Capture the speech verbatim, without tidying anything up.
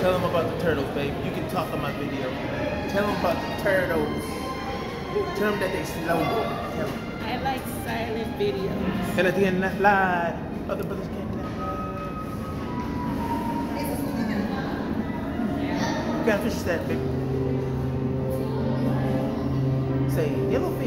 Tell them about the turtles, babe. You can talk on my video. Tell them about the turtles. Tell them that they slow. Tell them. I like silent videos. And at the end, not live. Other brothers can't live. You gotta fish that, baby. Say, yellow